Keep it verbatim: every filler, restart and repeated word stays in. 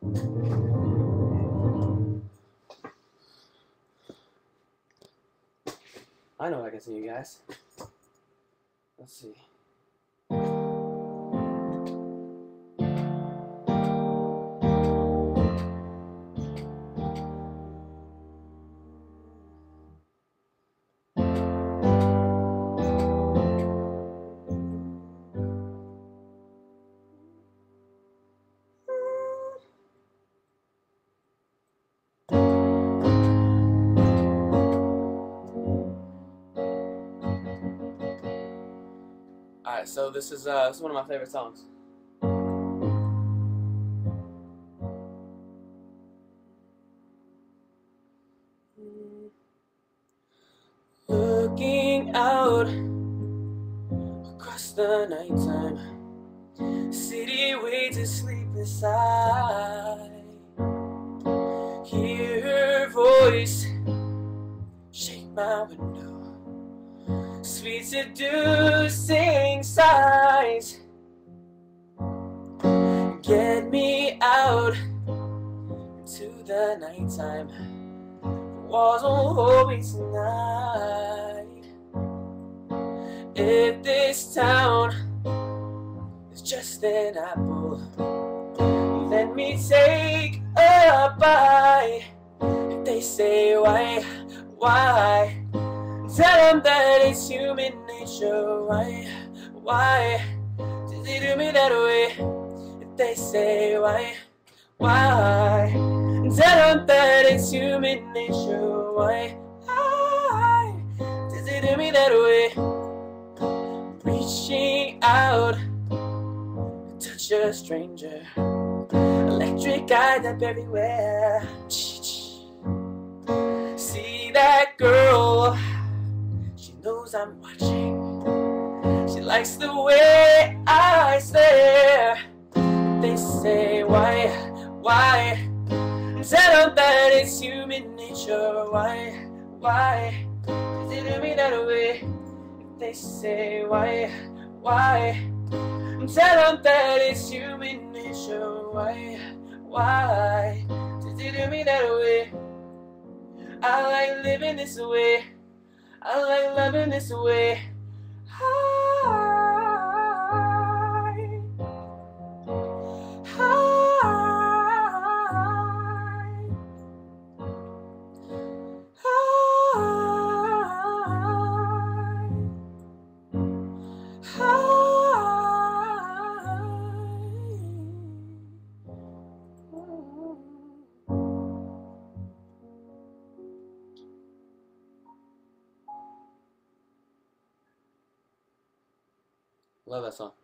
I know I can see you guys. Let's see. Alright, so this is uh, this is one of my favorite songs. Looking out across the nighttime, city waits to sleep inside. Hear her voice shake my window, sweet seducing sighs. Get me out into the nighttime. The walls won't hold me tonight. If this town is just an apple, let me take a bite. If they say why, why? Tell them that it's human nature. Why, why did they do me that way? If they say why, why? Tell them that it's human nature. Why, why did they do me that way? Reaching out, touch a stranger. Electric eyes up everywhere. See that girl? Knows I'm watching. She likes the way I stare. They say why, why? Tell them that it's human nature. Why, why? Does it do me that way? They say why, why? Tell them that it's human nature. Why, why? Does it do me that way? I like living this way. I like loving this way. High, high, high, high. Love that song.